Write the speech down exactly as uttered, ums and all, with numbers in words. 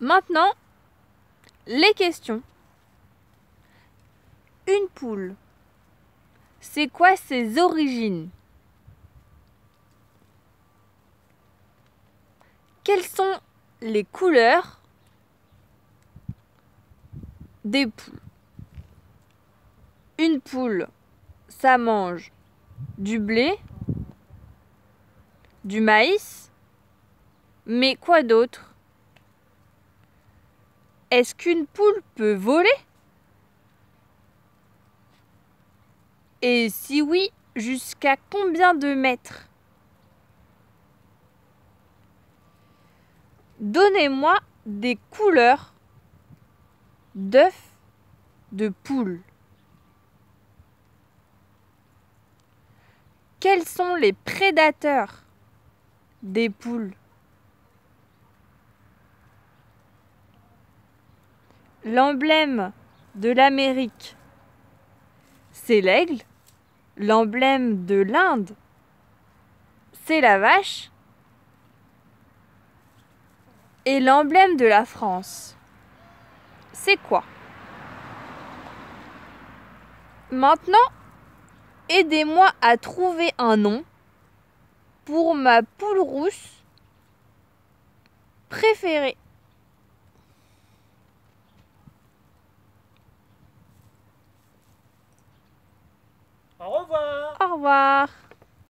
Maintenant, les questions. Une poule, c'est quoi ses origines? Quelles sont les couleurs des poules? Une poule, ça mange du blé, du maïs, mais quoi d'autre? Est-ce qu'une poule peut voler? Et si oui, jusqu'à combien de mètres? Donnez-moi des couleurs d'œufs de poule. Quels sont les prédateurs des poules? L'emblème de l'Amérique, c'est l'aigle. L'emblème de l'Inde, c'est la vache. Et l'emblème de la France, c'est quoi? Maintenant, aidez-moi à trouver un nom pour ma poule rousse préférée.